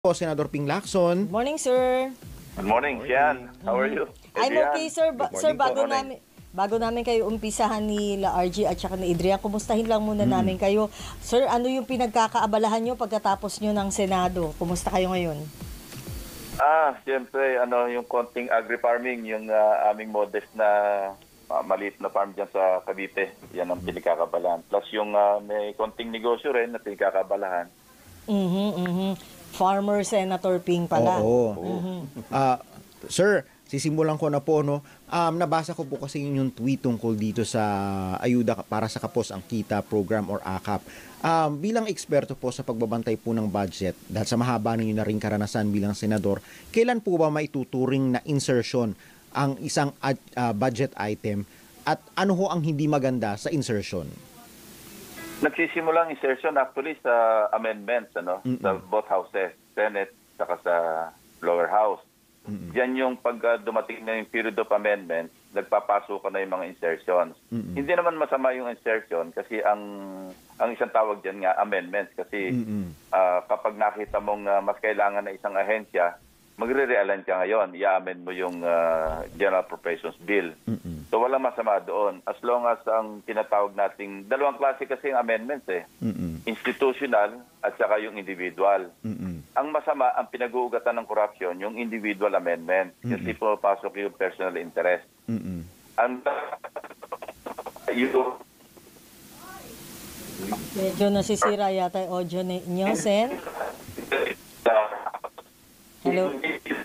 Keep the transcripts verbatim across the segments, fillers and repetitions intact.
Po, Senador Ping Lacson. Good morning, sir. Good morning, Sian. How are you? I'm Adrian? okay, sir. Ba- Good sir, morning bago po. namin bago namin kayo umpisahan ni La R G at saka ni Adrian, kumustahin lang muna namin kayo. Sir, ano yung pinagkakaabalahan nyo pagkatapos nyo ng Senado? Kumusta kayo ngayon? Ah, siyempre, ano, yung konting agri-farming, yung ah, aming modest na ah, maliit na farm dyan sa Cavite. Yan ang pinagkakabalahan. Plus yung ah, may konting negosyo rin na pinagkakabalahan. Mhm, mhm. Farmer Senator Ping pala. Oo. Ah, sir, sisimulan ko na po, no. Um, nabasa ko po kasi yung tweet tungkol dito sa ayuda para sa kapos ang kita program or A K A P. Um, bilang eksperto po sa pagbabantay po ng budget, dahil sa mahaba ninyo na rin karanasan bilang senador, kailan po ba maituturing na insertion ang isang ad- ah, budget item at ano ho ang hindi maganda sa insertion? Nagsisimulang insertion actually sa amendments, ano, Mm-mm. sa both houses, Senate, saka sa lower house. Mm-mm. Diyan yung pag ah, dumating na yung period of amendment, nagpapasok na yung mga insertions. Mm-mm. Hindi naman masama yung insertion kasi ang ang isang tawag diyan nga amendments kasi Mm-mm. ah, kapag nakita mong ah, mas kailangan na isang ahensya, magre-realign ka ngayon, i-amend mo yung ah, General Appropriations Bill. Mm-mm. So walang masama doon. As long as ang tinatawag nating dalawang klase kasi yung amendments eh. Mm-mm. Institutional at saka yung individual. Mm-mm. Ang masama, ang pinag-uugatan ng corruption, yung individual amendment. Kasi pumapasok yung personal interest. Mm-mm. Ang yung Medyo nasisira yata yung audio ni- niyo, Sen. Hello?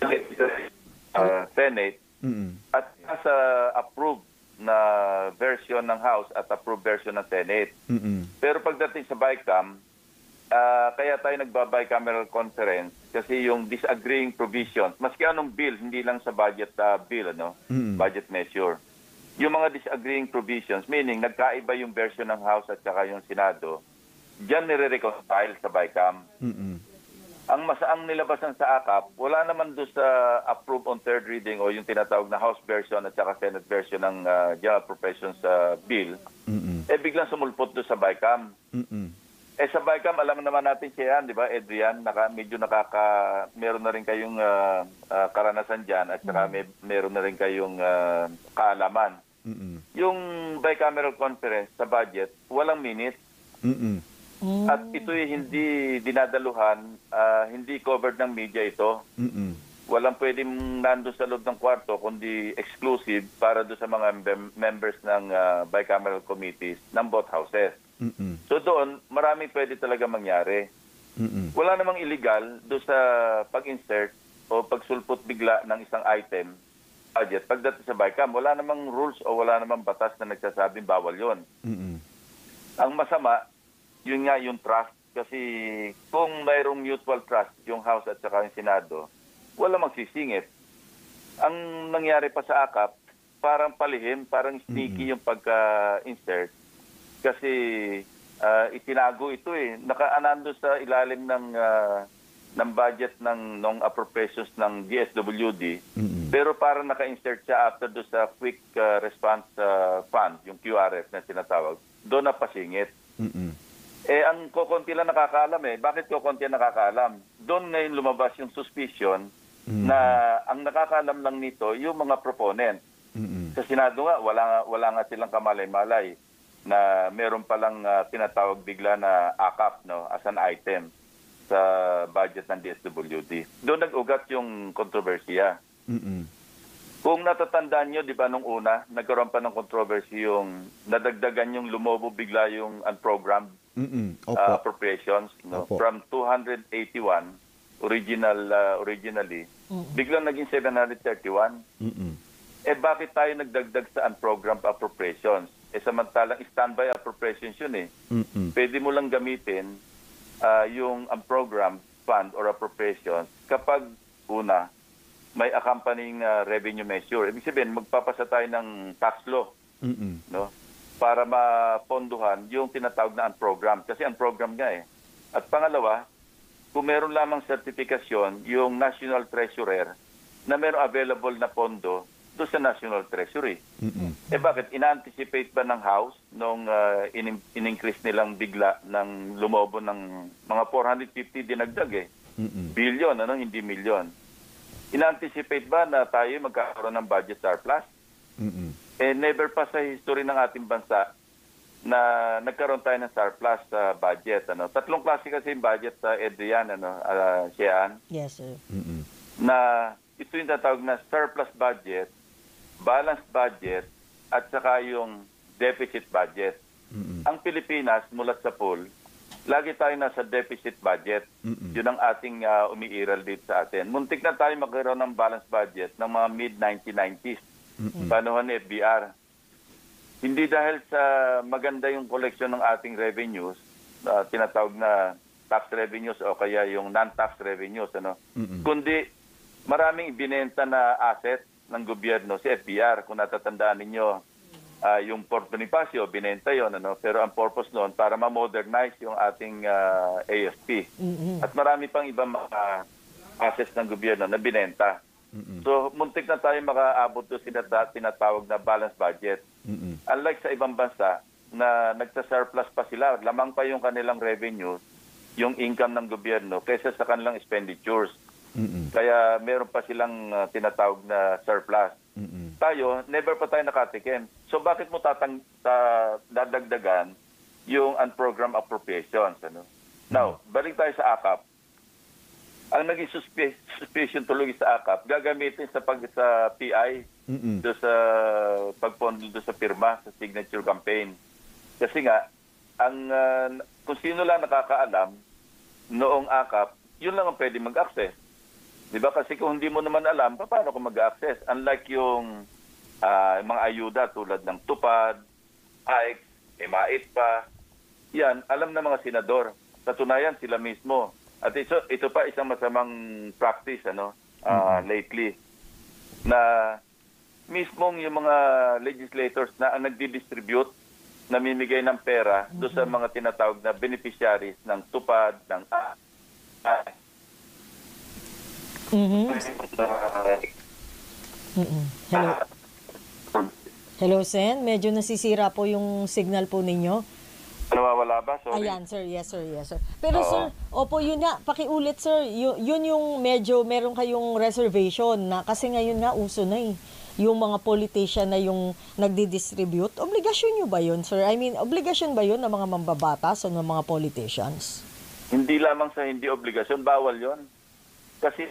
uh, Senate Mm-mm. at sa approved na version ng House at approved version ng Senate. Mm-mm. Pero pagdating sa BICAM, ah, kaya tayo nagba-bicameral conference kasi yung disagreeing provisions, maski anong bill, hindi lang sa budget ah, bill, ano, Mm-mm. budget measure. Yung mga disagreeing provisions, meaning nagkaiba yung version ng House at saka yung Senado, diyan nire-reconcile sa BICAM. Mm-mm. Ang masaang nilabasan sa A K A P, wala naman doon sa approve on third reading o yung tinatawag na House version at saka Senate version ng ah, General Appropriations sa bill, Mm-mm. eh biglang sumulpot doon sa BICAM. Mm-mm. Eh sa BICAM, alam naman natin siya yan, di ba, Adrian? Naka, medyo nakaka... Meron na rin kayong ah, ah, karanasan dyan at saka may, meron na rin kayong ah, kaalaman. Mm-mm. Yung bicameral conference sa budget, walang minute. Mm-mm. Mm. At ito'y hindi dinadaluhan, ah, hindi covered ng media ito. Mm-mm. Walang pwedeng nandun sa loob ng kwarto, kundi exclusive para doon sa mga mem- members ng ah, bicameral committees ng both houses. Mm-mm. So doon, maraming pwede talaga mangyari. Mm-mm. Wala namang illegal doon sa pag-insert o pagsulpot bigla ng isang item budget. Pagdating sa BICAM, wala namang rules o wala namang batas na nagsasabing bawal yon. Mm-mm. Ang masama, yun nga yung trust. Kasi kung mayroong mutual trust, yung House at saka yung Senado, wala magsisingit. Ang nangyari pa sa A K A P, parang palihim, parang sneaky yung pagka-insert. Kasi ah, itinago ito eh. Nakaanando sa ilalim ng ah, ng budget ng nung appropriations ng D S W D. Mm-mm. Pero parang naka-insert siya after do sa quick ah, response ah, fund, yung Q R F na tinatawag. Doon na pasingit. Mm-mm. Eh, ang kokonti lang nakakaalam eh. Bakit kokonti ang nakakaalam? Doon ngayon lumabas yung suspicion Mm. na ang nakakaalam lang nito yung mga proponent. Mm-mm. Sa Senado nga, wala, nga- wala nga silang kamalay-malay na meron palang ah, tinatawag bigla na A K A P, no, as an item sa budget ng D S W D. Doon nag-ugat yung kontrobersiya. Mm-mm. Kung natatandaan nyo, di ba, nung una, nagkaroon pa ng controversy yung nadagdagan yung lumobo bigla yung unprogrammed Mm-mm. uh, Opo. appropriations, no? Opo. From two hundred eighty-one, original uh, originally, biglang naging seven hundred thirty-one. Mm-mm. Eh bakit tayo nagdagdag sa unprogrammed appropriations? Eh samantalang standby appropriations yun eh. Mm-mm. Pwede mo lang gamitin ah, yung unprogrammed fund or appropriations kapag una, may accompanying ah, revenue measure. Ibig sabihin, magpapasa tayo ng tax law, Mm-mm. no? Para maponduhan yung tinatawag na unprogrammed. Kasi unprogrammed nga eh. At pangalawa, kung meron lamang sertifikasyon, yung National Treasurer na meron available na pondo doon sa National Treasury. Mm-mm. Eh bakit? Ina-anticipate ba ng House nung uh, in- in-increase nilang bigla ng lumobo ng mga four hundred fifty dinagdag eh? Mm-mm. Billion, ano, hindi milyon. Ina-anticipate ba na tayo magkakaroon ng budget surplus? Mm-mm. Eh, never pa sa history ng ating bansa na nagkaroon tayo ng surplus sa budget. Ano. Tatlong klase kasi yung budget sa Adrian, ano, uh, Sian, Yes, sir. Mm-mm. na ito yung tatawag na surplus budget, balanced budget, at saka yung deficit budget. Mm-mm. Ang Pilipinas, mulat sa pool, lagi tayo nasa deficit budget. Mm-mm. Yun ang ating uh, umiiral dito sa atin. Muntik na tayo magkaroon ng balanced budget ng mga mid nineteen nineties, Mm-mm. panahon ni F B R. Hindi dahil sa maganda yung collection ng ating revenues, uh, tinatawag na tax revenues o kaya yung non-tax revenues, ano, Mm-mm. kundi maraming ibinenta na asset ng gobyerno si F B R. Kung natatandaan ninyo, uh, yung Port Bonifacio, binenta yon, ano, pero ang purpose noon para ma-modernize yung ating uh, A S P. Mm-mm. At marami pang ibang mga assets ng gobyerno na binenta. Mm-mm. So, muntik na tayo makaabot doon sa tinatawag na balanced budget. Mm-mm. Unlike sa ibang bansa na nagsa-surplus pa sila, lamang pa yung kanilang revenue, yung income ng gobyerno, kaysa sa kanilang expenditures. Mm-mm. Kaya meron pa silang uh, tinatawag na surplus. Mm-mm. Tayo, never pa tayo nakatikim. So bakit mo tatang sa dadagdagan yung unprogrammed appropriations? Ano? Now, balik tayo sa A K A P. Ang naging suspe- suspicion tuloy sa A K A P, gagamitin sa pag sa P I, Mm-mm. do sa pagpondo do sa pirma, sa signature campaign. Kasi nga, ang uh, kung sino lang nakakaalam noong A K A P, yun lang ang pwede mag-access. Di ba? Kasi kung hindi mo naman alam, paano ko mag-access? Unlike yung uh, mga ayuda tulad ng Tupad, A I C, Emait pa, yan, alam ng mga senador. Sa tunayan, sila mismo. At ito, ito pa isang masamang practice, ano, uh, Mm-hmm. lately, na mismong yung mga legislators na ang nagdi-distribute, namimigay ng pera doon sa mga tinatawag na beneficiaries ng Tupad, ng A I C. Mhm. Mm-mm. Hello. Hello, Sen. Medyo nasisira po yung signal po ninyo. Nawawala ba? Sorry. Ayan, sir. Yes, sir. Yes, sir. Pero, Oo. sir, opo, yun nga. Pakiulit, sir. Yun, yun yung medyo meron kayong reservation na kasi ngayon nga uso na eh. Yung mga politician na yung nagdi-distribute. Obligasyon nyo ba yun, sir? I mean, obligasyon ba yun ng mga mambabatas o ng mga politicians? Hindi lamang sa hindi obligasyon, bawal yon. Kasi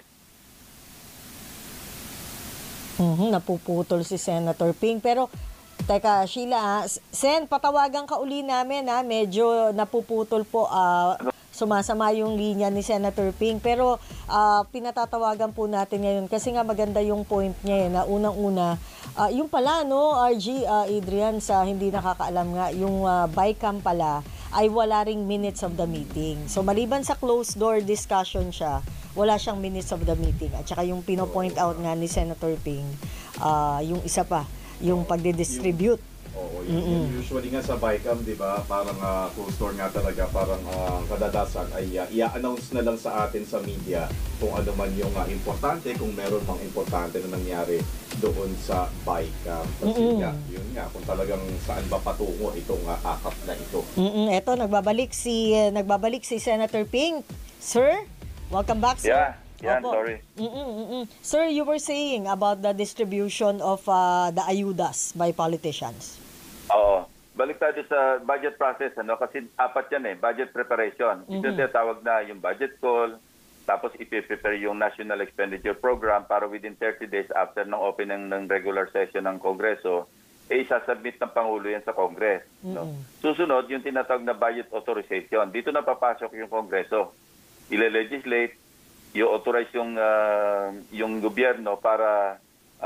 Mhm, napuputol si Senator Ping. Pero, teka, Sheila, ah, Sen, patawagan ka uli namin, ha? Medyo napuputol po, ah, sumasama yung linya ni Senator Ping. Pero, ah, pinatatawagan po natin ngayon kasi nga maganda yung point niya, eh, na unang-una, ah, yung pala, no, R G, ah, Adrian, sa hindi nakakaalam nga, yung ah, BICAM pala, ay wala ring minutes of the meeting. So, maliban sa closed door discussion siya, wala siyang minutes of the meeting. At saka yung pino-point out nga ni Senator Ping, uh, yung isa pa, yung pagdidistribute. Oo, yun, yun usually nga sa BICAM, di ba, parang uh, closed door nga talaga, parang uh, kadadasan ay uh, i-announce na lang sa atin sa media kung ano man yung uh, importante, kung meron mang importante na nangyari doon sa BICAM. Kasi Mm-mm. nga, yun nga, kung talagang saan ba patungo itong uh, A K A P na ito. Mm-mm, eto, nagbabalik si, uh, nagbabalik si Senator Ping. Sir, welcome back, sir. Yeah, yeah, Opo. sorry. Mm-mm, mm-mm. Sir, you were saying about the distribution of uh, the ayudas by politicians. Oo. Balik tayo sa budget process, ano? Kasi apat yan eh, budget preparation. Ito yung tinatawag na yung budget call, tapos ipiprepare yung National Expenditure Program para within thirty days after ng opening ng regular session ng Kongreso, eh isasubmit ng Pangulo yan sa Congress. No? Susunod, yung tinatawag na budget authorization. Dito na papasok yung Kongreso. Ile-legislate, i-authorize yung, uh, yung gobyerno para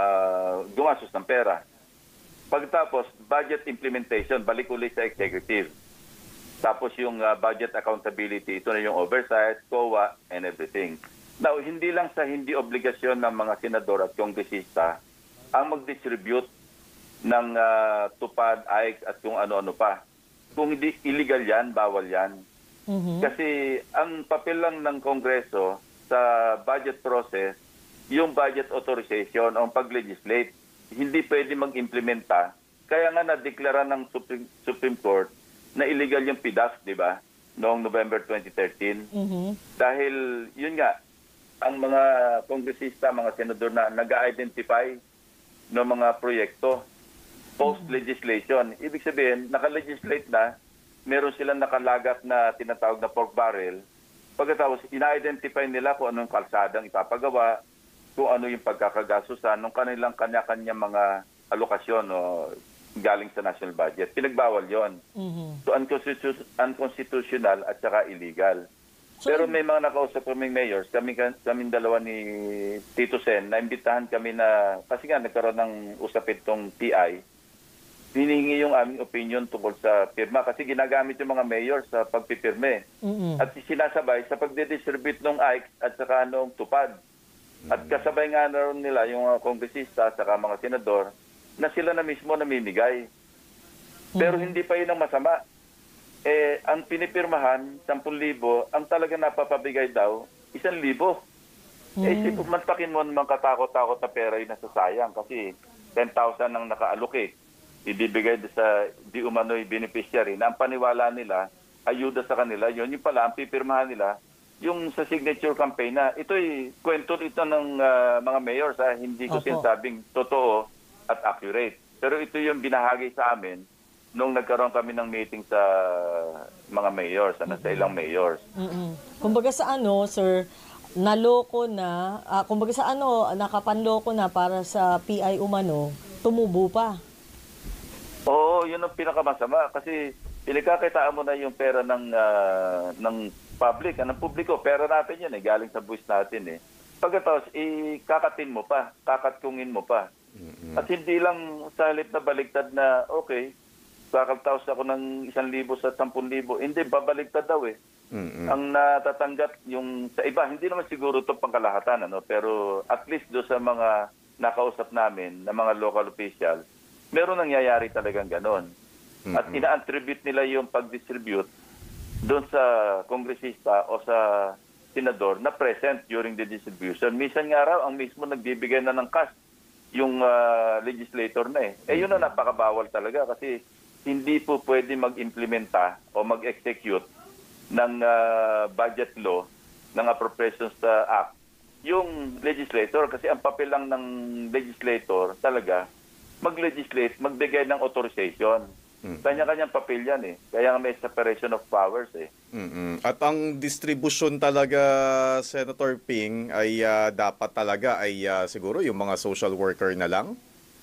uh, gumastos ng pera. Pagtapos, budget implementation, balik ulit sa executive. Tapos yung uh, budget accountability, ito na yung oversight, C O A, and everything. Now, hindi lang sa hindi obligasyon ng mga senador at kongresista ang mag-distribute ng uh, tupad, A I C at kung ano-ano pa. Kung hindi illegal yan, bawal yan. Mhm. Kasi ang papel lang ng Kongreso sa budget process, yung budget authorization o pag-legislate, hindi pwede mag-implementa. Kaya nga na-deklara ng Supreme, Supreme Court na illegal yung P D A S, di ba? noong November twenty thirteen. Mhm. Dahil, yun nga, ang mga kongresista, mga senador na nag-identify ng mga proyekto post-legislation. Ibig sabihin, naka-legislate na, meron silang nakalagak na tinatawag na pork barrel. Pagkatapos, ina-identify nila kung anong kalsadang ipapagawa, kung ano yung pagkakagasusan ng kanilang kanya-kanya mga alokasyon o galing sa national budget. Pinagbawal yon. Mhm. So, unconstitu- unconstitutional at saka illegal. So, Pero may mga nakausap kaming mayors, kami kaming dalawa ni Tito Sen, naimbitahan kami na, kasi nga nagkaroon ng usapin tong P I, hinihingi yung aming opinion tungkol sa pirma kasi ginagamit yung mga mayors sa pagpipirme. mhm. At sinasabay sa pagdidistribute ng I C E at saka noong tupad. At kasabay nga na rin nila yung mga kongresista at saka mga senador na sila na mismo namimigay. Pero hindi pa yun ang masama. Eh, ang pinipirmahan, sampung libo, ang talaga napapabigay daw, isang libo. Eh, si mantakin mo naman katakot-takot na pera yung nasasayang kasi ten thousand ang naka-allocate. Ibibigay sa di umano'y beneficiary na ang paniwala nila, ayuda sa kanila, yun yung pala, ang pipirmahan nila, yung sa signature campaign na, ito'y kwento ito ng ah, mga mayors, ha? Hindi ko Opo. sinasabing totoo at accurate. Pero ito yung binahagi sa amin nung nagkaroon kami ng meeting sa mga mayors, ano, sa ilang mayors. Mm-mm. Kumbaga sa ano, sir, naloko na, ah, kumbaga sa ano, nakapanloko na para sa P I umano, tumubo pa. Oo, yun ang pinakamasama kasi pinagkakitaan mo na yung pera ng ah, ng public, ah, ng publiko. Pera natin yan eh, galing sa buwis natin eh. Pagkatapos, ikakatin mo pa, kakatkungin mo pa. At hindi lang sa halip na baliktad na, okay, kakaltaos ako ng isang libo sa sampung libo. Hindi, babaliktad daw eh. Mm-mm. Ang natatanggap yung sa iba, hindi naman siguro ito pangkalahatan, ano, pero at least do sa mga nakausap namin na mga local official, meron nangyayari talagang ganon. At ina-attribute nila yung pag-distribute doon sa kongresista o sa senador na present during the distribution. Minsan nga raw, ang mismo nagbibigay na ng cash yung ah, legislator na eh. Eh yun na napakabawal talaga kasi hindi po pwede mag-implementa o mag-execute ng ah, budget law, ng Appropriations ah, Act, yung legislator. Kasi ang papel lang ng legislator talaga, mag-legislate, magbigay ng authorization. Kanya-kanyang papel yan eh. Kaya nga may separation of powers eh. Mm-mm. At ang distribution talaga, Senator Ping, ay ah, dapat talaga ay ah, siguro yung mga social worker na lang?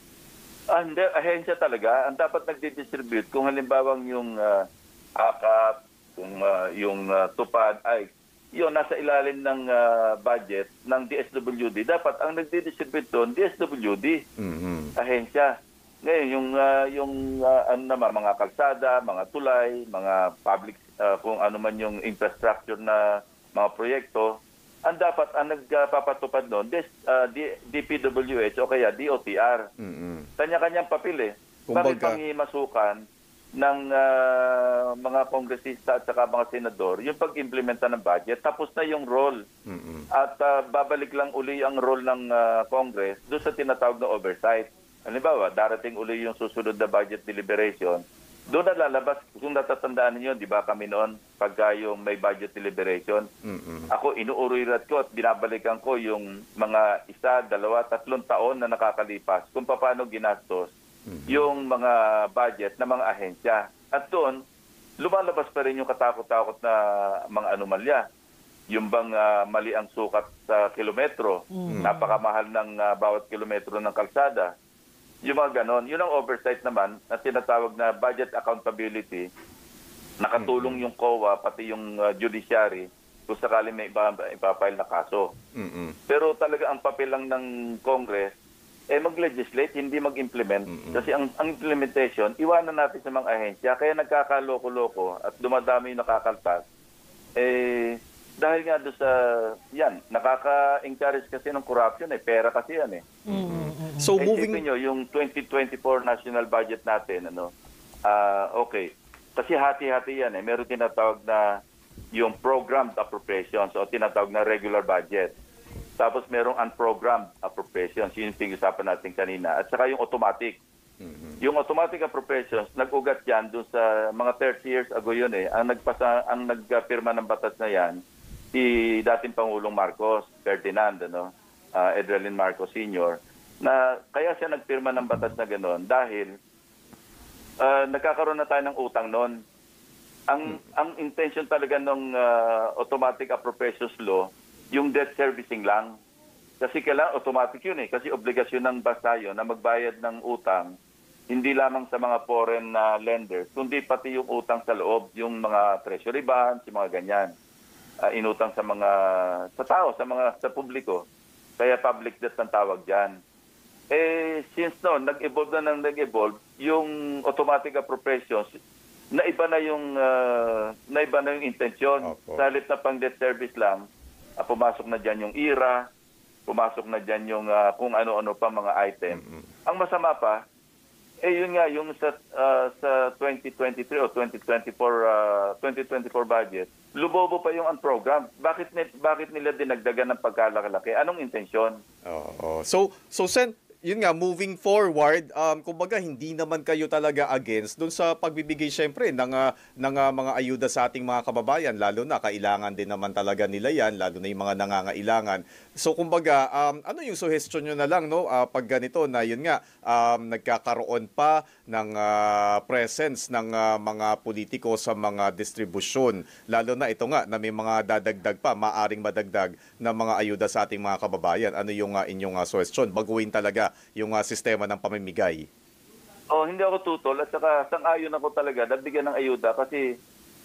Ah, hindi, ahensya talaga. Ang dapat nagdi-distribute, kung halimbawang yung uh, A K A P, kung ah, yung ah, tupad, ay, yun, nasa ilalim ng ah, budget ng D S W D. Dapat ang nagdi-distribute doon, D S W D, Mhm. ahensya. Ngayon, yung, ah, yung ah, ano naman, mga kalsada, mga tulay, mga public, ah, kung ano man yung infrastructure na mga proyekto, ang dapat, ang nagpapatupad noon, D, uh, D, DPWH o kaya D O T R. Mm-mm. Kanya-kanyang papel eh. Kumbaga- Bakit pangimasukan ng ah, mga kongresista at saka mga senador yung pag-implementa ng budget, tapos na yung role. Mm-mm. At ah, babalik lang uli ang role ng ah, Congress doon sa tinatawag na oversight. Halimbawa, darating uli yung susunod na budget deliberation, doon na lalabas, kung natatandaan niyo, di ba kami noon, pagka yung may budget deliberation, Mm-mm. ako inuurirat ko at binabalikan ko yung mga isa, dalawa, tatlong taon na nakakalipas kung paano ginastos yung mga budget ng mga ahensya. At doon, lumalabas pa rin yung katakot-takot na mga anomalya. Yung bang ah, mali ang sukat sa kilometro, napakamahal ng ah, bawat kilometro ng kalsada. Yung mga ganon, yun ang oversight naman na tinatawag na budget accountability. Nakatulong yung C O A, pati yung uh, judiciary, kung sakali may ipa, ipapile na kaso. Mm-mm. Pero talaga ang papel lang ng Congress, eh mag-legislate, hindi mag-implement. Kasi ang, ang implementation, iwanan natin sa mga ahensya. Kaya nagkakaloko-loko at dumadami yung nakakaltas. Eh, dahil nga doon sa, yan, nakaka-encourage kasi ng corruption eh. Pera kasi yan eh. So Eh, moving... isipin nyo, yung twenty twenty-four national budget natin, ano, ah okay. Kasi hati-hati yan eh. Meron tinatawag na yung programmed appropriations o tinatawag na regular budget. Tapos merong unprogrammed appropriations. Yun yung pinag-usapan natin kanina. At saka yung automatic. Yung automatic appropriations, nag-ugat yan doon sa mga thirty years ago yun eh. Ang nagpasa, ang nagpirma ng batas na yan, si dating Pangulong Marcos, Ferdinand, ano, uh, Edralin Marcos Senior, na kaya siya nagpirma ng batas na gano'n dahil uh, nagkakaroon na tayo ng utang noon. Ang ang intention talaga ng uh, automatic appropriations law, yung debt servicing lang. Kasi kailangan automatic yun eh. Kasi obligasyon ng basta yun na magbayad ng utang, hindi lamang sa mga foreign uh, lenders, kundi pati yung utang sa loob, yung mga treasury bonds, yung mga ganyan. Uh, inutang sa mga, sa tao, sa mga, sa publiko. Kaya public debt ang tawag dyan. Eh, since noon, nag-evolve na nang nag-evolve, yung automatic appropriations, naiba na yung, uh, naiba na yung intensyon. Opo. Sa halip na pang debt service lang, uh, pumasok na dyan yung I R A, pumasok na dyan yung uh, kung ano-ano pa mga item. Mm-hmm. Ang masama pa, eh yun nga, yung sa, uh, sa twenty twenty-three o twenty twenty-four, uh, twenty twenty-four budget, lubobo pa yung unprogram. Bakit, bakit nila dinagdagan ng pagkalaki-laki? Anong intensyon? Oo. So, so Sen, yun nga, moving forward, um, kumbaga hindi naman kayo talaga against doon sa pagbibigay syempre ng, uh, ng uh, mga ayuda sa ating mga kababayan, lalo na kailangan din naman talaga nila yan, lalo na yung mga nangangailangan. So kumbaga, um, ano yung suggestion nyo na lang, no, uh, pag ganito na yun nga, um, nagkakaroon pa ng uh, presence ng uh, mga politiko sa mga distribusyon, lalo na ito nga, na may mga dadagdag pa, maaring madagdag na mga ayuda sa ating mga kababayan. Ano yung uh, inyong uh, suggestion? Baguhin talaga yung uh, sistema ng pamimigay. Oh, hindi ako tutol at saka sang-ayon ako talaga na bigyan ng ayuda kasi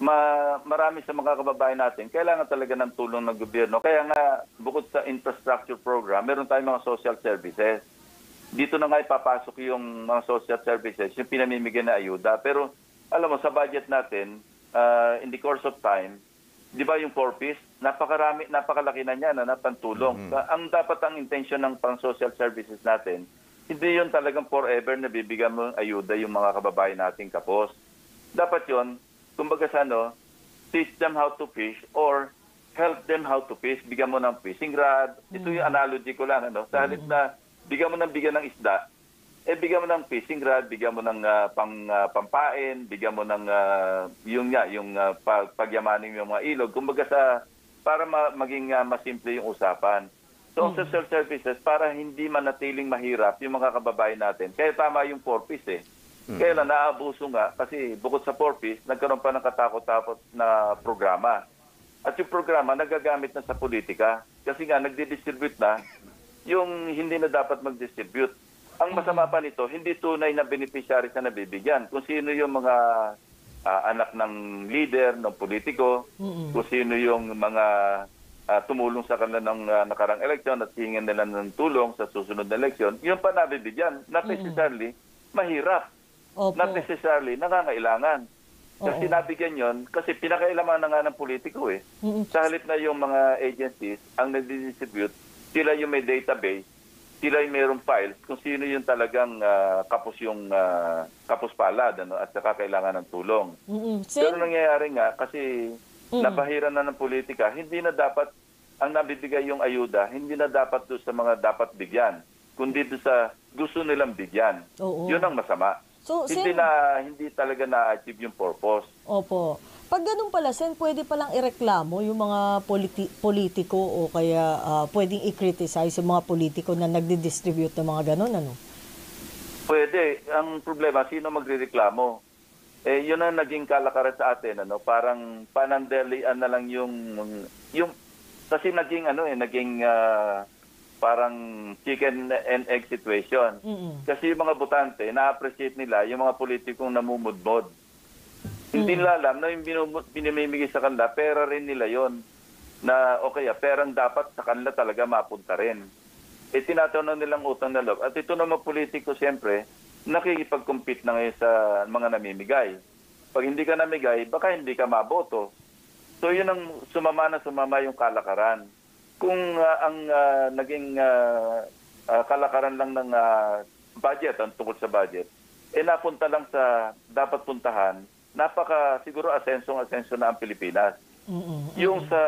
ma marami sa mga kababayan natin kailangan talaga ng tulong ng gobyerno. Kaya nga bukod sa infrastructure program, meron tayong mga social services. Dito na nga ipapasok yung mga social services, yung pinamimigay na ayuda. Pero alam mo, sa budget natin, uh, in the course of time, di ba yung four Ps, napakarami, napakalaki na niya na napantulong. Mm-hmm. Ang dapat ang intention ng pang-social services natin, hindi yun talagang forever na bibigyan mo ng ayuda yung mga kababayan nating kapos. Dapat yun, kumbaga sa ano, teach them how to fish or help them how to fish. Bigyan mo ng fishing rod. Ito yung analogy ko lang. Ano? Sa halip na bigyan mo ng bigyan ng isda, eh bigyan mo ng fishing rod, bigyan mo ng uh, pang, uh, pampain, bigyan mo ng uh, yung nga, yung uh, pag, pagyamanin yung mga ilog. Kumbaga sa, para ma maging uh, masimple yung usapan. So, mm-hmm. social services, para hindi manatiling mahirap yung mga kababayan natin. Kaya tama yung four Ps eh. Mm-hmm. Kaya lang naaabuso nga, kasi bukod sa four Ps, nagkaroon pa ng katakot-takot na programa. At yung programa, nagagamit na sa politika. Kasi nga, nagdi-distribute na yung hindi na dapat mag-distribute. Ang masama pa nito, hindi tunay na beneficiaries na nabibigyan. Kung sino yung mga uh, anak ng leader, ng politiko, mm-hmm. kung sino yung mga uh, tumulong sa kanila ng uh, nakarang eleksyon at hingin nila ng tulong sa susunod na eleksyon, yun pa nabibigyan. Not necessarily mm-hmm. mahirap. Opo. Not necessarily nangangailangan. Kasi Oo. nabigyan yon kasi pinakailaman na nga ng politiko eh. Mm-hmm. Sa halip na yung mga agencies, ang nag-distribute, sila yung may database, sila yung mayroong files kung sino yung talagang uh, kapos yung uh, kapos palad ano, at saka kailangan ng tulong. Mm-hmm. Pero nangyayari nga kasi mm-hmm. nabahiran na ng politika, hindi na dapat ang nabibigay yung ayuda, hindi na dapat doon sa mga dapat bigyan, kundi doon sa gusto nilang bigyan. Oo. Yun ang masama. So, hindi Sen, na hindi talaga na-achieve yung purpose. Opo. Pag ganun pala, Sen, pwede palang ireklamo yung mga politi politiko o kaya uh, pwedeng i-criticize yung mga politiko na nagdi-distribute ng mga ganun, ano? Pwede. Ang problema, sino magrereklamo? Eh, yun ang naging kalakaran sa atin, ano? Parang panandalian na lang yung, yung kasi naging, ano eh, naging uh, parang chicken and egg situation. Mm-hmm. Kasi yung mga botante, na-appreciate nila yung mga politikong namumudmod. Mm-hmm. Hindi nila alam na yung binimimigay sa kanila, pera rin nila yon na okay, perang dapat sa kanila talaga mapunta rin. E tinatawag nilang utang na loob. At ito naman politiko, siyempre, nakikipag-compete na ngayon sa mga namimigay. Pag hindi ka namigay, baka hindi ka maboto. So yun ang sumama na sumama yung kalakaran. Kung uh, ang uh, naging uh, uh, kalakaran lang ng uh, budget, ang tungkol sa budget, eh napunta lang sa dapat puntahan, napaka siguro asensong-asenso na ang Pilipinas. Mm-hmm. Yung sa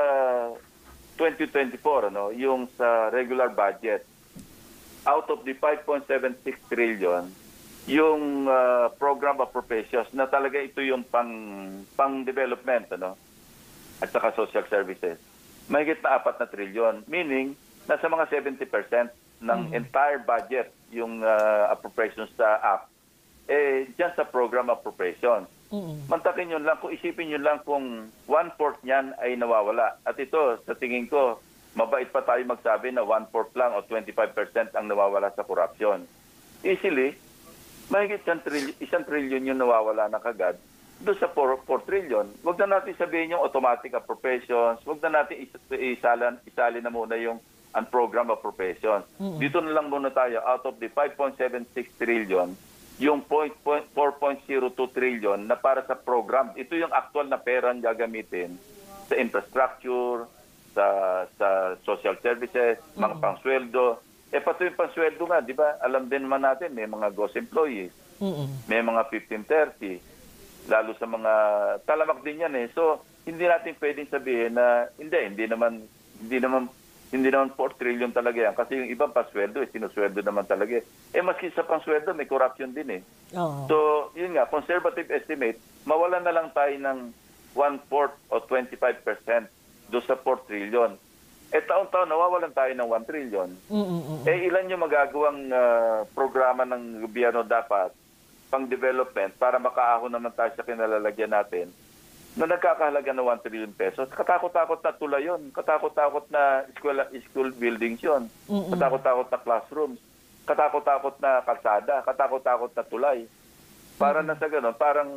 twenty twenty-four, ano, yung sa regular budget, out of the five point seven six trillion, yung ah, program appropriations na talaga ito yung pang pang development, ano, at saka social services, mahigit na apat na trilyon, meaning nasa mga seventy percent ng entire budget yung ah, appropriations sa A P, eh dyan sa program appropriations. Mm-mm. Mantakin yun lang, kung isipin yun lang kung one-fourth niyan ay nawawala. At ito, sa tingin ko, mabait pa tayo magsabi na one-fourth lang o twenty-five percent ang nawawala sa corruption. Easily, mahigit isang trilyon, isang trilyon yung nawawala na kagad doon sa four trillion. Huwag na natin sabihin yung automatic appropriations, huwag na natin is- isalan, isali na muna yung unprogram appropriations. Mm-mm. Dito na lang muna tayo, out of the five point seven six trillion, yung four point zero two trillion na para sa program. Ito yung actual na pera ang gagamitin sa infrastructure, sa sa social services, mga pangsweldo. Eh pati yung pangsweldo nga, di ba? Alam din naman natin, may mga ghost employees, Mm-mm. may mga fifteen thirty, lalo sa mga talamak din yan eh. So, hindi natin pwedeng sabihin na hindi, hindi naman, hindi naman, hindi naman four trillion talaga yan. Kasi yung ibang pasweldo, eh, sinusweldo naman talaga. Eh, maski sa pangsweldo, may corruption din eh. Oo. So, yun nga, conservative estimate, mawalan na lang tayo ng one-fourth o twenty-five percent doon sa four trillion. Eh, taon-taon, nawawalan tayo ng one trillion. Mm-mm. Eh, ilan yung magagawang ah, programa ng gobyerno dapat pang development para makaahon naman tayo sa kinalalagyan natin na nagkakahalaga ng one trillion pesos. Katakot-takot na tulay yun. Katakot-takot na school, school buildings yun. Mm-mm. Katakot-takot na classrooms. Katakot-takot na kalsada. Katakot-takot na tulay. Para na sa ganun, parang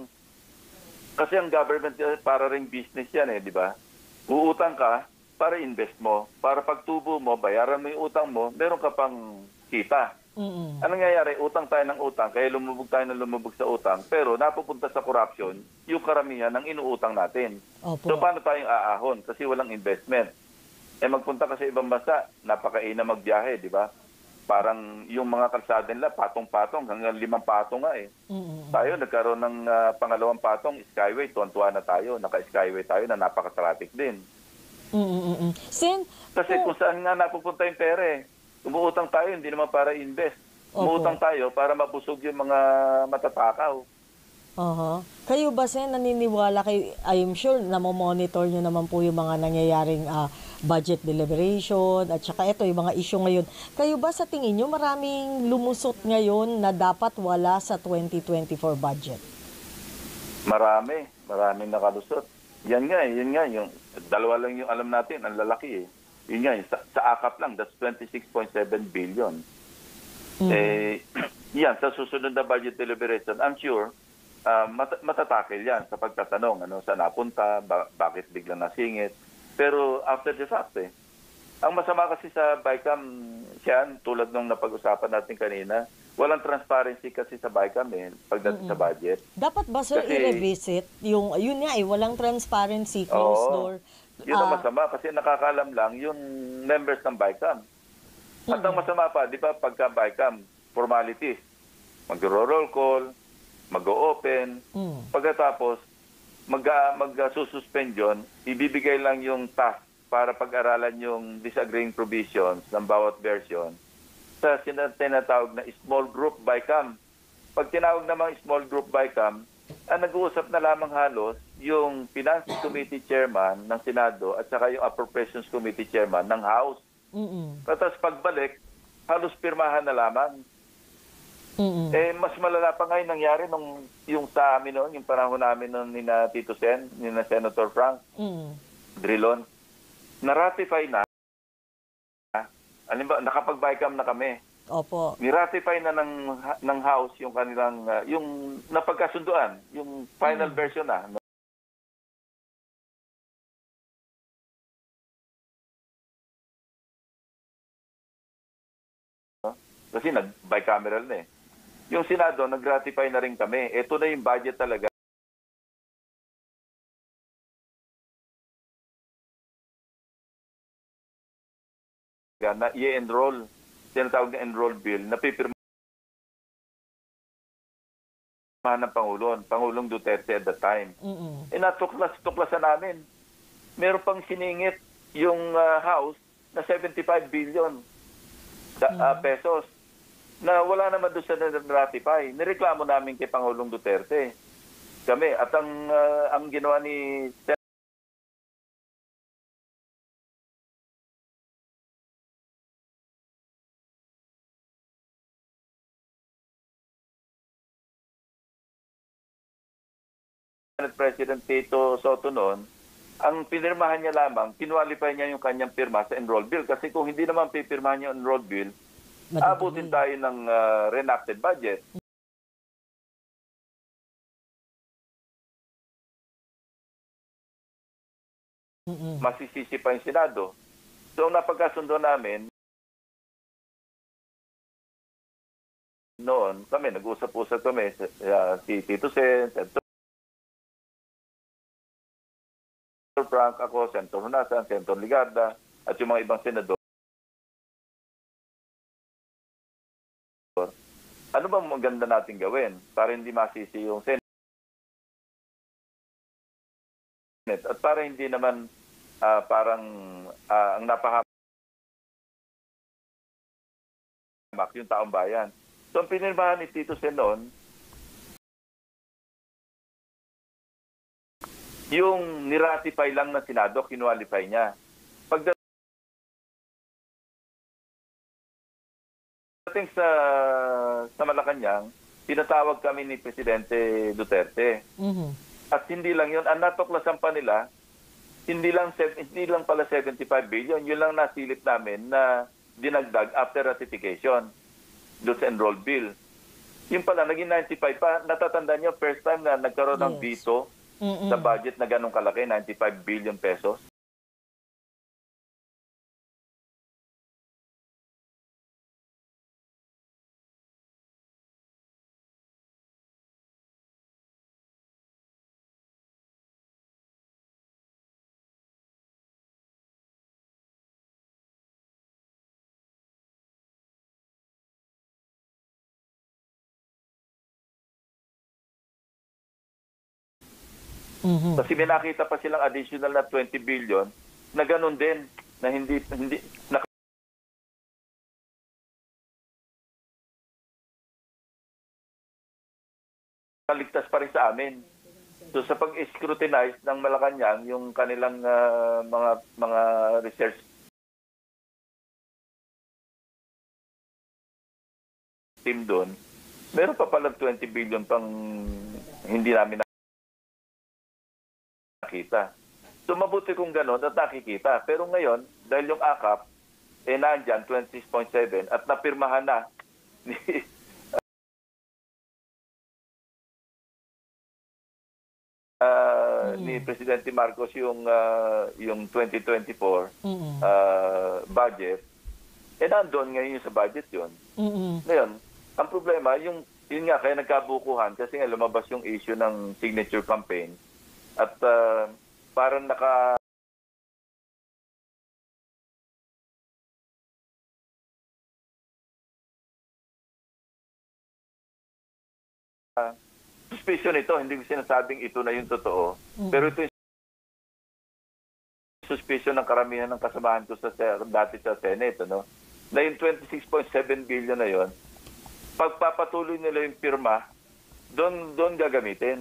kasi ang government eh, para ring business yan eh, di ba? Uutang ka para invest mo. Para pagtubo mo, bayaran mo yung utang mo, meron ka pang kita. Mm-mm. Anong nangyayari? Utang tayo ng utang, kaya lumubog tayo ng lumubog sa utang, pero napupunta sa corruption yung karamihan ng inuutang natin. Opo. So paano tayong aahon? Kasi walang investment. Eh magpunta ka sa ibang bansa, napakaina magbiyahe, di ba? Parang yung mga kalsada nila, patong-patong, hanggang limang patong nga eh. Mm-mm. Tayo, nagkaroon ng ah, pangalawang patong, Skyway, tuwan-tuwa na tayo, naka-Skyway tayo na napaka-traffic din. Mm-mm. Sen, Kasi po- kung saan nga napupunta yung pera eh. Umuutang tayo, hindi naman para invest. Opo. Umuutang tayo para mabusog yung mga matatakaw. Aha. Kayo ba, Sen, naniniwala kayo, I'm sure na monitor nyo naman po yung mga nangyayaring ah, budget deliberation at saka ito, yung mga issue ngayon. Kayo ba sa tingin nyo maraming lumusot ngayon na dapat wala sa twenty twenty-four budget? Marami, maraming nakalusot. Yan nga eh, yun nga, yung dalawa lang yung alam natin, ang lalaki eh. Yun nga, sa, sa A K A P lang, that's twenty-six point seven billion. Mm. Eh, yan, sa susunod na budget deliberation, I'm sure, uh, mat- matatakil yan sa pagtatanong, ano, saan napunta, ba- bakit biglang nasingit. Pero after the fact eh, ang masama kasi sa BICAM, siyan, tulad nung napag-usapan natin kanina, walang transparency kasi sa BICAM eh, pagdating sa budget. Dapat ba, sir, Kasi- i-revisit? Yung, yun nga eh, walang transparency, closed Oo. door. Yun ang Ah, masama kasi nakakalam lang yung members ng BICAM. At ang masama pa, di ba, pagka BICAM, formalities, mag-roll call, mag-open, mm. pagkatapos, mag, mag-suspend yun, ibibigay lang yung task para pag-aralan yung disagreeing provisions ng bawat version sa sin- tinatawag na small group BICAM. Pag tinawag namang small group BICAM, ang nag-uusap na lamang halos yung Finance Committee Chairman ng Senado at saka yung Appropriations Committee Chairman ng House. Mm-mm. Tapos pagbalik, halos pirmahan na lamang. Mm-mm. Eh, mas malala pa ngayon nangyari nung yung sa amin noon, yung panahon namin noon ni na Tito Sen, ni na Senator Frank Mm. Drilon, na-ratify na, alam ba, nakapag-BICAM na kami. Opo. Ni-ratify na ng ng House yung kanilang uh, yung napagkasunduan, yung final version na. No? Kasi nag-bicameral na eh. Yung Senado, nag-ratify na rin kami. Ito na yung budget talaga. Na i-enroll, tinatawag na enroll bill, na pipirmahan ng Pangulo, Pangulong Duterte at the time. Mm-mm. Eh natuklas-tuklasan namin. Meron pang siningit yung uh, House na seventy-five billion da, uh, pesos. na wala naman doon sa na-ratify. Nireklamo namin kay Pangulong Duterte. Kami, at ang, ah, ang ginawa ni Senate President Tito Soto noon, ang pinirmahan niya lamang, kinwalify niya yung kanyang pirma sa enroll bill. Kasi kung hindi naman pipirmahan yung enroll bill, abutin tayo ng uh, reenacted budget. Mm-mm. Masisisi pa yung Senado. So, ang napagkasundo namin, noon, kami, nag-usap-usap kami, uh, si Tito Sen, Senator Frank, ako, Senator Hunasan, Senator Ligarda, at yung mga ibang senador. Ano ba maganda natin gawin para hindi masisi yung Senate at para hindi naman uh, parang uh, ang napahamak yung taong bayan. So, ang pinirmahan ni Tito Sen noon, yung niratify lang ng Senado, kinualify niya. Pagdating sa, sa Malacanang, tinatawag kami ni Presidente Duterte. Mm-hmm. At hindi lang yun, ang natuklasan pa nila, hindi lang, hindi lang pala seventy-five billion, yun lang nasilip namin na dinagdag after ratification doon sa enroll bill. Yung pala, naging ninety-five pa. Natatanda niyo, first time na nagkaroon ng Yes. veto Mm-mm. sa budget na ganong kalaki, ninety-five billion pesos. Mhm. Kasi may nakita pa silang additional na twenty billion na ganun din, na hindi, hindi, nakaligtas pa rin sa amin. So sa pag-scrutinize ng Malacanang, yung kanilang uh, mga mga research team doon, meron pa palang twenty billion pang hindi namin nakita. So mabuti kung gano'n at nakikita. Pero ngayon, dahil yung A K A P, eh nandyan, twenty-six point seven, at napirmahan na ni, uh, mm. ni Presidente Marcos yung, uh, yung twenty twenty-four Mm-mm. uh, budget, eh nandoon ngayon sa budget yun. Mm-mm. Ngayon, ang problema, yung, yun nga, kaya nagkabukuhan kasi nga lumabas yung issue ng signature campaign. At uh, parang naka uh, suspicion ito, hindi ko sinasabing ito na yung totoo. Mm-hmm. Pero ito yung suspicion ng karamihan ng kasamahan ko sa dati sa Senate, no? Na yung twenty-six point seven billion na yon, pagpapatuloy nila yung pirma, doon doon gagamitin.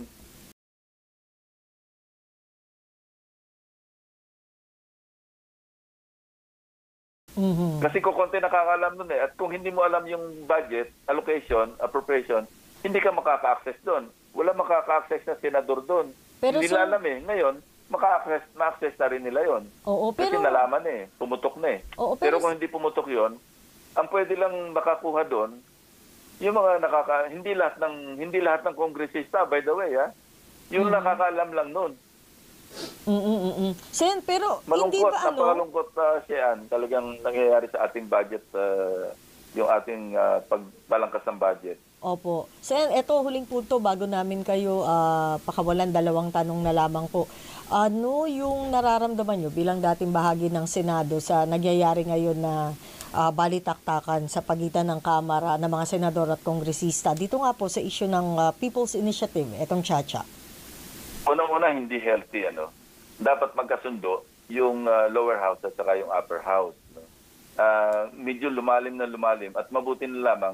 Mm-hmm. Kasi kung konti nakakalam nun eh. At kung hindi mo alam yung budget, allocation, appropriation, hindi ka makaka-access doon. Wala makaka-access na senador doon. Pero hindi sir, nila alam eh. Ngayon, maka-access, ma-access na rin nila yon. Oo, pero Kasi nalaman eh. Pumutok na eh. Oo, pero, pero kung hindi pumutok yon, ang pwede lang makakuha doon, yung mga nakaka... Hindi lahat ng, hindi lahat ng kongresista, by the way, ha? Yung Mm-hmm. nakakaalam lang noon. Mm-mm-mm. Sen, pero hindi Malungkot, ba ano? napakalungkot uh, siya. Talagang nangyayari sa ating budget, uh, yung ating uh, pagbalangkas ng budget. Opo. Sen, eto huling punto bago namin kayo ah, pakawalan, dalawang tanong na lamang po. Ano yung nararamdaman nyo bilang dating bahagi ng Senado sa nagyayari ngayon na ah, balitaktakan sa pagitan ng Kamara ng mga senador at kongresista? Dito nga po sa issue ng ah, People's Initiative, etong Chacha. Unang-una, hindi healthy. Ano? Dapat magkasundo yung uh, lower house at saka yung upper house. No? Uh, medyo lumalim na lumalim at mabuti na lamang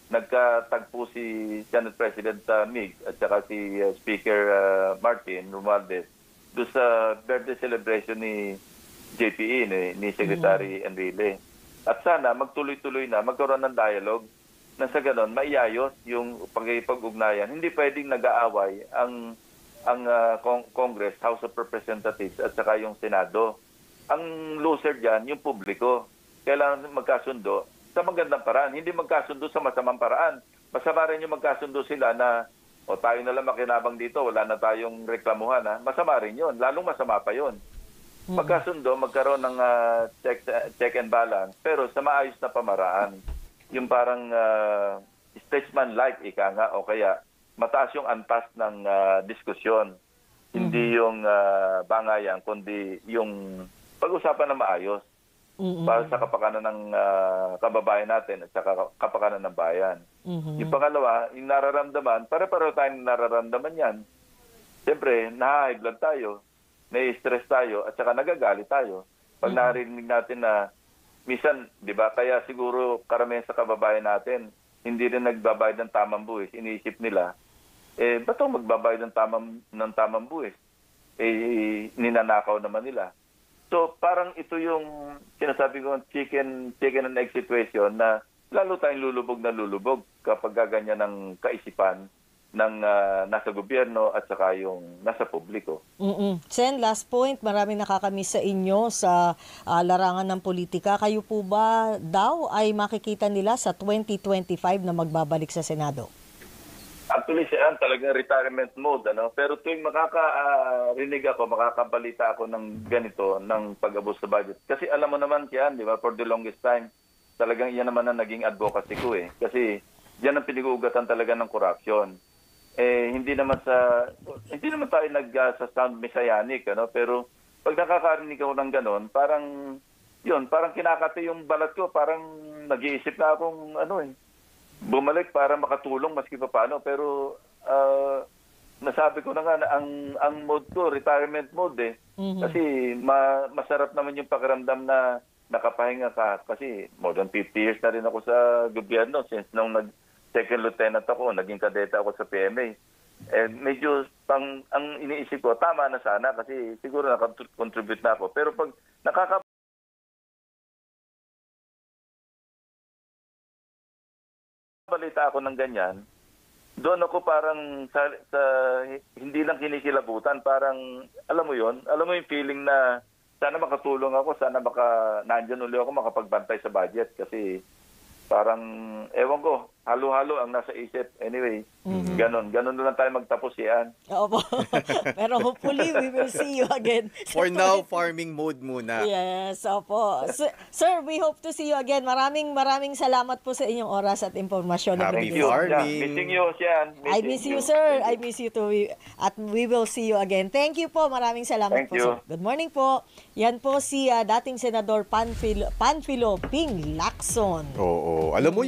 nagkatagpo si Senate President uh, Mig at saka si uh, Speaker uh, Martin Romualdez doon sa birthday celebration ni J P E, ni, ni Secretary Enrile. At sana magtuloy-tuloy na, magkaroon ng dialogue na sa ganon, maiayos yung pag-ugnayan. Hindi pwedeng nag-aaway ang ang uh, Cong- Congress, House of Representatives at saka yung Senado. Ang loser dyan, yung publiko. Kailangan magkasundo sa magandang paraan, hindi magkasundo sa masamang paraan. Masama rin yung magkasundo sila na o tayo na lang makinabang dito, wala na tayong reklamuhan. Ha? Masama rin yun, lalong masama pa yun. Magkasundo, magkaroon ng uh, check, check and balance, pero sa maayos na pamaraan. Yung parang uh, statesman-like, ika nga, o kaya mataas yung antas ng uh, diskusyon. Hindi yung uh, bangayan, kundi yung pag-usapan na maayos. Mm-hmm. Para sa kapakanan ng uh, kababayan natin at sa kapakanan ng bayan. Mm-hmm. Yung pangalawa, yung nararamdaman, pare-pareho tayong nararamdaman yan. Siyempre, naha-high blood tayo, nai-stress tayo, at saka nagagalit tayo. Pag mm-hmm. narinig natin na, minsan, di ba, kaya siguro karamihan sa kababayan natin, hindi rin nagbabayad ng tamang buwis. Iniisip nila, eh, ba't ako magbabayad ng tamang, ng tamang buwis? Eh, ninanakaw naman nila. So, parang ito yung sinasabi ko, chicken, chicken and egg situation na lalo tayong lulubog na lulubog kapag gaganyan ng kaisipan ng uh, nasa gobyerno at saka yung nasa publiko. Mm-mm. Sen, last point, maraming nakakamiss sa inyo sa uh, larangan ng politika. Kayo po ba daw ay makikita nila sa twenty twenty-five na magbabalik sa Senado? Actually, siya talagang retirement mode, ano? Pero tuwing makakarinig uh, ako, makakabalita ako ng ganito, ng pag-abos sa budget. Kasi alam mo naman yan, di ba, for the longest time, talagang iyan naman ang naging advocacy ko eh. Kasi yan ang pinag-uugatan talaga ng corruption. Eh, hindi naman sa, hindi naman tayo nag uh, sa sound messianic, ano? Pero pag nakakarinig ako ng ganon, parang, yun, parang kinakati yung balat ko, parang nag-iisip na akong, ano eh, bumalik para makatulong maski pa paano, pero uh, nasabi ko na nga na ang ang mode ko retirement mode eh. Mm-hmm. Kasi ma, masarap naman yung pakiramdam na nakapahinga ka kasi more than fifty years na rin ako sa gobyerno since nung nag second lieutenant ako, naging kadeta ako sa P M A. Eh medyo pang ang iniisip ko tama na sana kasi siguro naka-contribute na ako, pero pag nakaka balita ako ng ganyan, doon ako parang sa, sa hindi lang kinikilabutan, parang alam mo yon, alam mo yung feeling na sana makatulong ako, sana maka nandiyan ulit ako makapagbantay sa budget kasi parang ewan ko, halo-halo ang nasa isip. Anyway, mm-hmm. ganon. Ganon na lang tayo magtapos yan. Oo po. Pero hopefully, we will see you again. For now, farming mode muna. Yes, opo. So, sir, we hope to see you again. Maraming maraming salamat po sa inyong oras at impormasyon. Happy Thank you. farming. Yeah, missing you, Sian. I miss you, sir. I miss you too. At we will see you again. Thank you po. Maraming salamat Thank po, you. sir. Good morning po. Yan po si uh, dating Senador Panfilo, Panfilo Ping Lacson. Oo. Alam mo